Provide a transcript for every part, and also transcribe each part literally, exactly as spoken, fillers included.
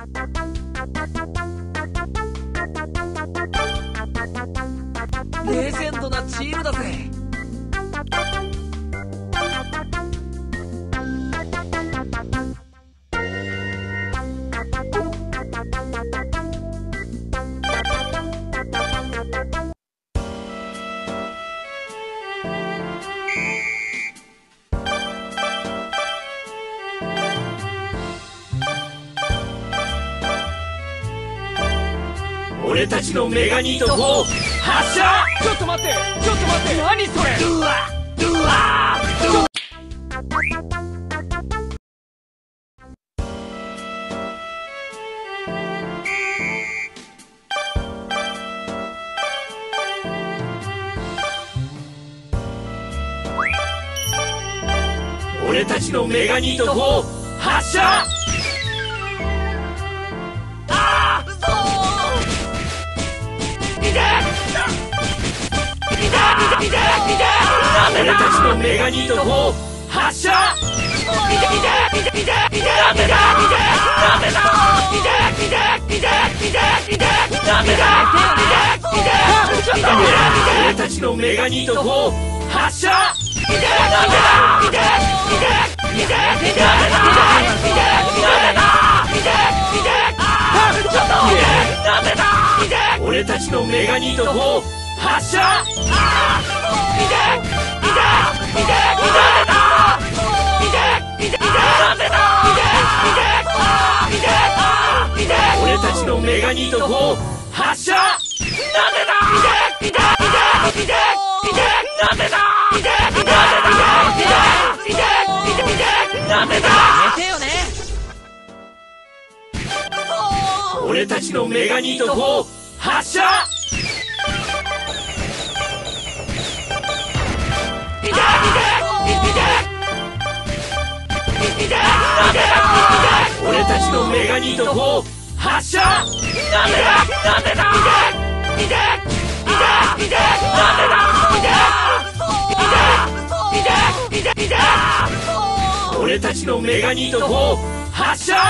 レジェンドなチームだぜ。 俺たちのメガニートフォー発射。 ちょっと待ってちょっと待って、何それ。 ドゥワドゥワドゥ。俺たちのメガニートフォー発射。俺たちのメガニートフォー発射。俺たちのメガニートフォー発射。俺たちのメガニートフォー発射。俺たちのメガニートフォー発射。なんでだ。なんでだ。なんでだ。俺たちのメガニートフォー発射。俺たちのメガニートフォー発射。なんでだ。なんでだ。俺たちのメガニートフォー発射。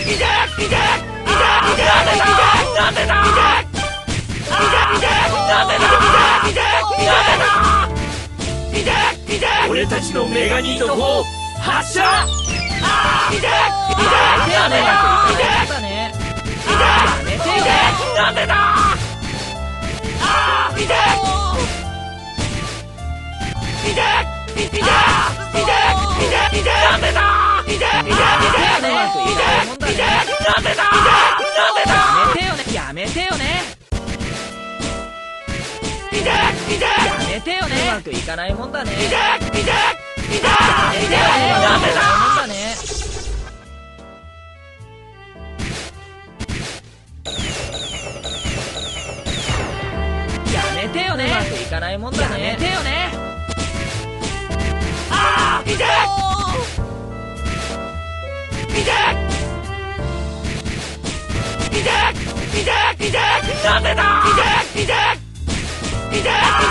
なんでだ。俺たちのメガニートフォー発射。なんでだ。 やめてよね。やめてよね。うまくいかないもんだね。やめてよね。なんでだ。やめてよね。うまくいかないもんだね。やめてよね。ああ、いて。いて。いて。いて。なんでだ。いて。いて。いて。いて。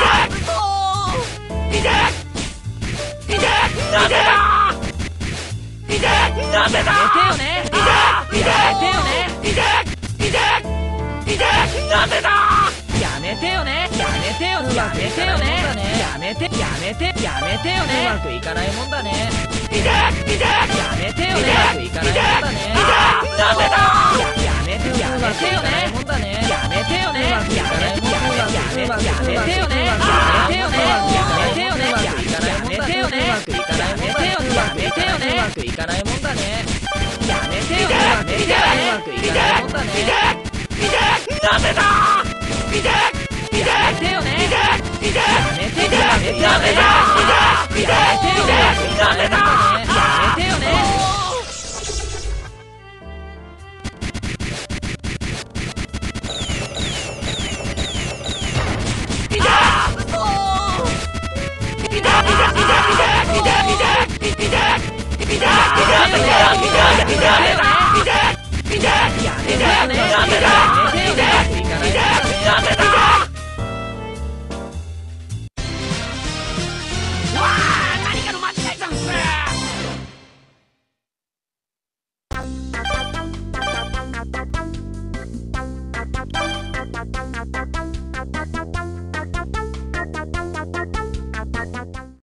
いて。いて。なんでだ。いて。なんでだ。やめてよね。いて。いて。いて。いて。いて。なんでだ。やめてよね。やめてよね。やめてよね。やめて。やめて。やめてよね。うまくいかないもんだね。いて。いて。やめてよね。うまくいかないもんだね。いて。なんでだ。やめて。やめてよね。もんだね。やめてよね。うまくいかないもんだね。やめて。やめてよね。やめてよね。やめてよね。うまくいかないもんだね。うまくいかないもんだね。やめてよね。うまくいかないもんだね。やめてよね。やめてよね。うまくいかないもんだね。いて。なんでだ。いて。やめてよね。いて。やめて。やめてよね。やめてよね。なんでだ。やめてよね。いて。